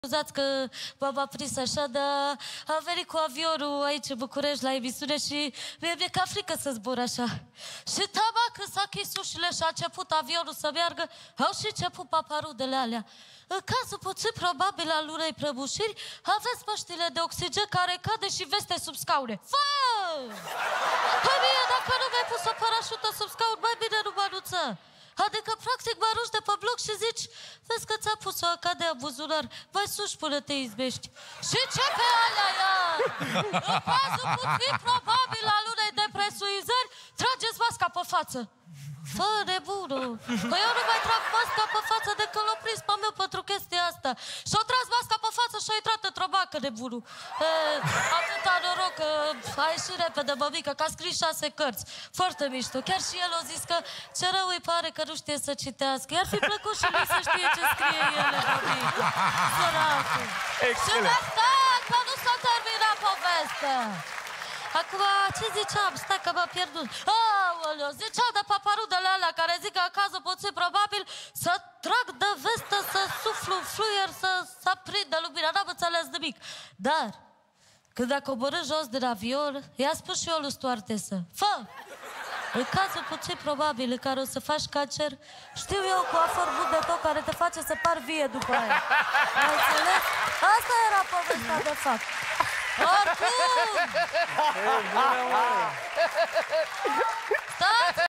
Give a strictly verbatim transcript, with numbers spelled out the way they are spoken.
Scuzați că v-am prins așa, dar am venit cu avionul aici în București la emisiune și mi-e ca frică să zbor așa. Și taba când s-a închis ușile și a început avionul să meargă, au și început paparudele alea. În cazul puțin probabil al unei prăbușiri, aveți măștile de oxigen care cade și veste sub scaune. Fă! Păi mie, dacă nu mi-ai pus o parașută sub scaun, mai bine nu mă anunță. Adică, practic, mă arunci de pe bloc și zici, vezi că ți-a pus o acadea în buzunar, mai suși până te izbești. Și ce pe alea, iar? În cazul puțin probabil al unei depresuizări, trageți masca pe față. Fă, nebunul! Că eu nu mai trag masca pe față de când l-o prins pe meu pentru chestia asta. Și-o tras masca pe față și-o intrat într-o bancă, nebunul. E, atâta noroc că a ieșit repede, mămică, că a scris șase cărți. Foarte mișto. Chiar și el a zis că ce rău îi pare că nu știe să citească. I-ar fi plăcut și lui să știe ce scrie ele, mămică. Săracul. Și de stat, că nu s-a terminat povestea. Acum, ce ziceam? Stai că m-am pierdut. Aoleu, ziceam de paparudele alea care zic că în cazul puțin probabil să trag de vestă, să suflu un fluier, să se aprindă lumina. N-am înțeles nimic. Dar, când a coborât jos din avion, i-a spus și eu lui stewardesă. Fă! În cazul puțin probabil în care o să faci cancer, știu eu cu afor bun de tot care te face să par vie după aia. Ai înțeles? Asta era povestea de fapt. Oricum! Stați!